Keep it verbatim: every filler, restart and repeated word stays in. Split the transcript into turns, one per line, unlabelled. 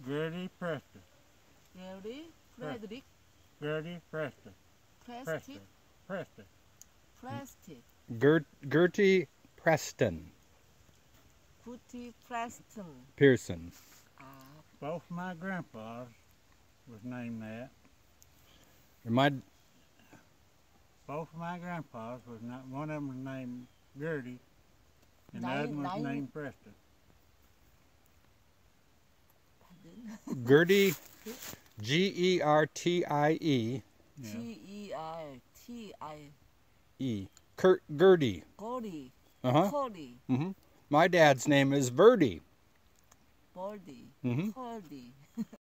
Gertie Preston.
Gary, Frederick,
Gertie Preston.
Preston,
Preston. Preston.
Preston,
Gert, Gertie Preston
Guti Preston.
Pearson.
Ah,
Both my grandpas was named that.
My
Both of my grandpas was not. One of them was named Gertie, and the
Nine-
other one was
nine-
named Preston.
pardon.
Gertie, G E R T I E
Yeah.
G E R T I
E. Kurt Gertie.
Gordy,
Uh huh.
Cody,
Mm-hmm. My dad's name is Verdi.
Baldy,
Mm-hmm.
Cody.